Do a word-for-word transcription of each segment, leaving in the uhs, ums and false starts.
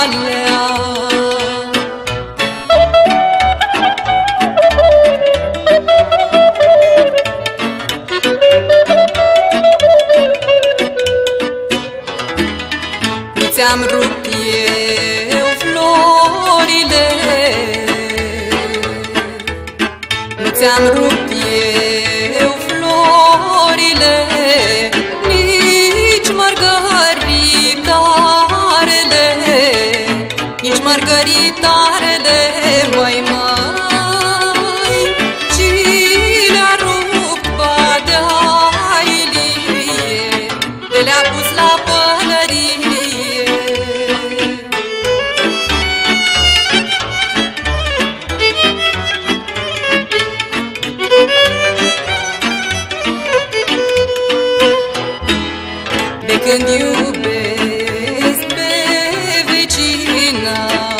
calea. Nu ți-am rupt eu florile, nu ți-am rupt eu florile, nici margaritarele, nici margaritarele, măi, măi, ci le-a rupt badea Ilie, le-a pus la pălărie. De când iubesc pe vecina,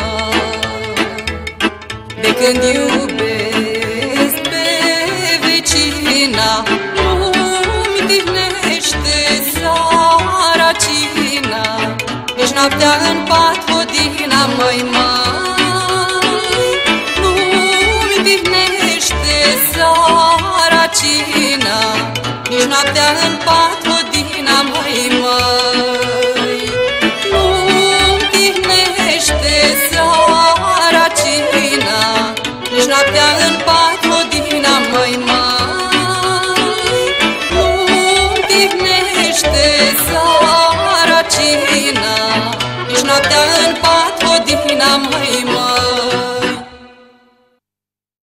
de când iubesc pe vecina, nu-mi tihnește saracina, nici noaptea în pat odihna, măi, măi, nu-mi tihnește saracina, nici noaptea în pat odihna, măi, măi, nu-mi tihnește saracina, nici noaptea în pat odihna, măi, măi, nu-mi tihnește saracina, nici noaptea în pat odihna, măi, măi.